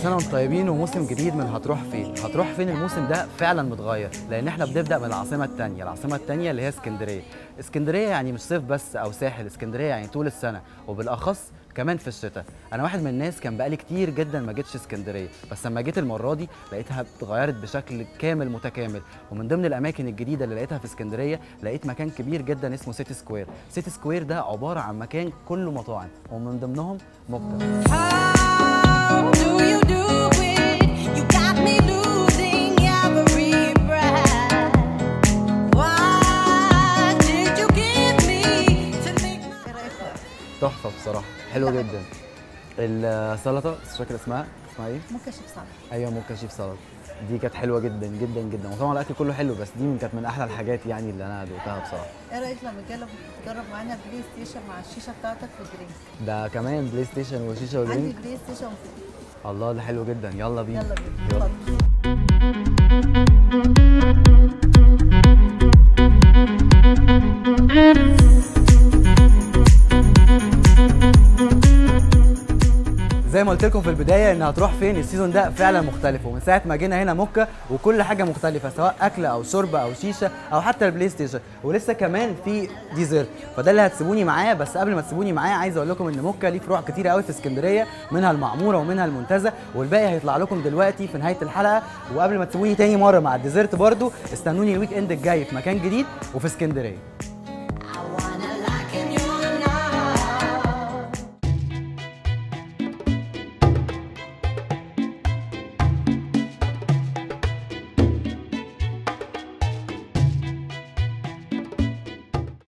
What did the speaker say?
سنة وانتم طيبين وموسم جديد من هتروح فين؟ هتروح فين الموسم ده فعلا متغير، لأن احنا بنبدأ من العاصمة التانية اللي هي اسكندرية. اسكندرية يعني مش صيف بس أو ساحل، اسكندرية يعني طول السنة وبالأخص كمان في الشتاء. أنا واحد من الناس كان بقالي كتير جدا ما جيتش اسكندرية، بس لما جيت المرة دي لقيتها اتغيرت بشكل كامل متكامل، ومن ضمن الأماكن الجديدة اللي لقيتها في اسكندرية لقيت مكان كبير جدا اسمه سيتي سكوير. سيتي سكوير ده عبارة عن مكان كله مطاعم ومن ضمنهم موكا. تحفه بصراحه، حلوه جدا. السلطه مش فاكر اسمها ايه؟ موكا شيف سلطه. ايوه موكا شيف سلطه، دي كانت حلوه جدا جدا جدا، وطبعا الاكل كله حلو، بس دي كانت من احلى الحاجات يعني اللي انا دقتها بصراحه. ايه رايك لما تجرب معانا بلاي ستيشن مع الشيشه بتاعتك ودرينك؟ ده كمان بلاي ستيشن وشيشه ودرينك؟ عندي بلاي ستيشن وفي. الله ده حلو جدا، يلا بينا. يلا بينا. زي ما قلت لكم في البدايه ان هتروح فين السيزون ده فعلا مختلف، ومن ساعه ما جينا هنا موكا وكل حاجه مختلفه، سواء اكل او شرب او شيشه او حتى البلاي ستيشن، ولسه كمان في ديزرت، فده اللي هتسيبوني معاه. بس قبل ما تسيبوني معاه عايز اقول لكم ان موكا ليه فروع كتير قوي في اسكندريه، منها المعموره ومنها المنتزه، والباقي هيطلع لكم دلوقتي في نهايه الحلقه. وقبل ما تسيبوني تاني مره مع الديزرت برده، استنوني الويك اند الجاي في مكان جديد وفي اسكندريه.